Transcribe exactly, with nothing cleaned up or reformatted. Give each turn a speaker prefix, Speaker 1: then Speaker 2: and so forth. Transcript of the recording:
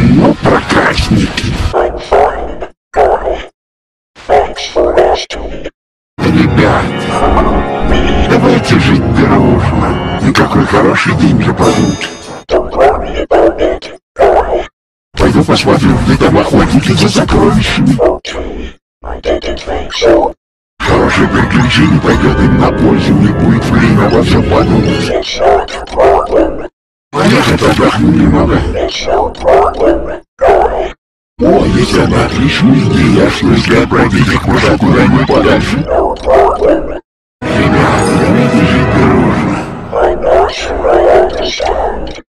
Speaker 1: Ну, проказники.
Speaker 2: I'm fine, Carl. Thanks for asking.
Speaker 1: Ребята, давайте жить дружно. Ну, какой хороший день же получится.
Speaker 2: Don't worry about it, Carl.
Speaker 1: Пойду посмотрю, где там охотники за сокровищами.
Speaker 2: Okay, I didn't think so.
Speaker 1: Хорошее приключение пойдет им на пользу, не будет время обо всем подумать.
Speaker 2: It's not a problem.
Speaker 1: А я хоть отдохну немного.
Speaker 2: It's no problem, Carl.
Speaker 1: О, есть одна отличная идея, что если отправить их куда куда-нибудь подальше.
Speaker 2: No problem.
Speaker 1: Ребята, давайте жить дружно.
Speaker 2: I'm not sure I understand.